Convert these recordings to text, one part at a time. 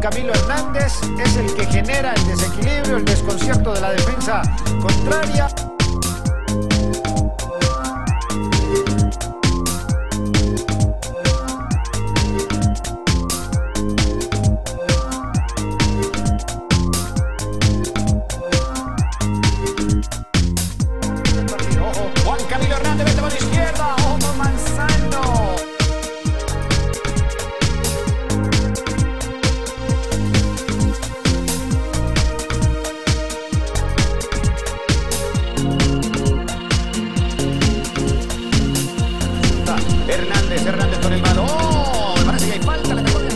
Camilo Hernández es el que genera el desequilibrio, el desconcierto de la defensa contraria. Juan Camilo Hernández, vete por la izquierda, ojo Manzano. Hernández con el balón. Parece que hay falta, la mejor.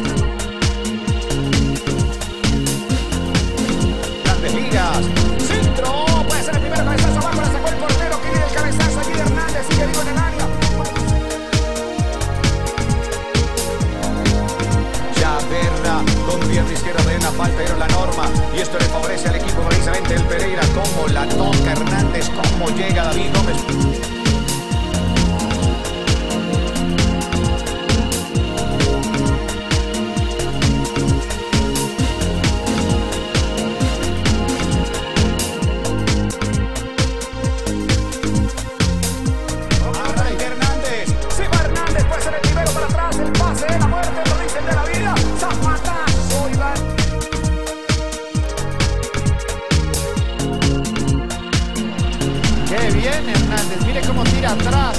Grandes ligas. Centro. Puede ser el primer cabezazo abajo. La sacó el portero. Que viene el cabezazo allí de Hernández. Sigue vivo en el área. Chaverra con pierna izquierda de una falta, pero la norma. Y esto le favorece al equipo precisamente el Pereira. Como la toca Hernández. Cómo llega David Gómez. Qué bien Hernández, mire cómo tira atrás.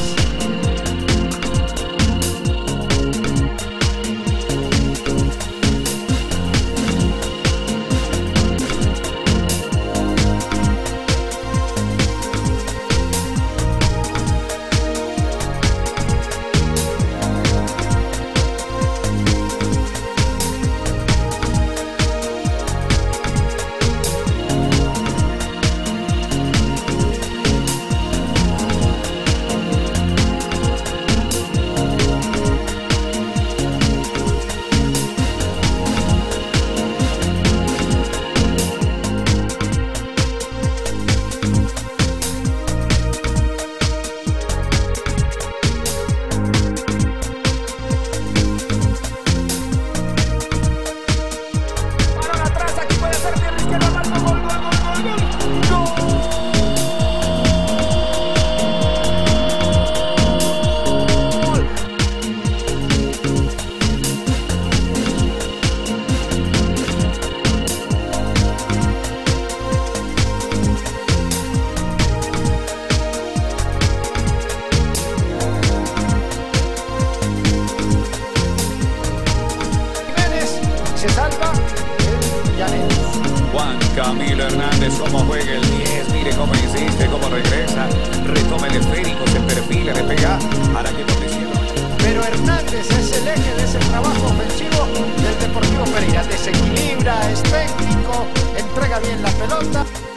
Se salva el Llaneros. Juan Camilo Hernández, cómo juega el 10, mire cómo insiste, cómo regresa, retoma el esférico, se perfila, le pega, hará que por izquierda. Pero Hernández es el eje de ese trabajo ofensivo del Deportivo Pereira. Desequilibra, es técnico, entrega bien la pelota.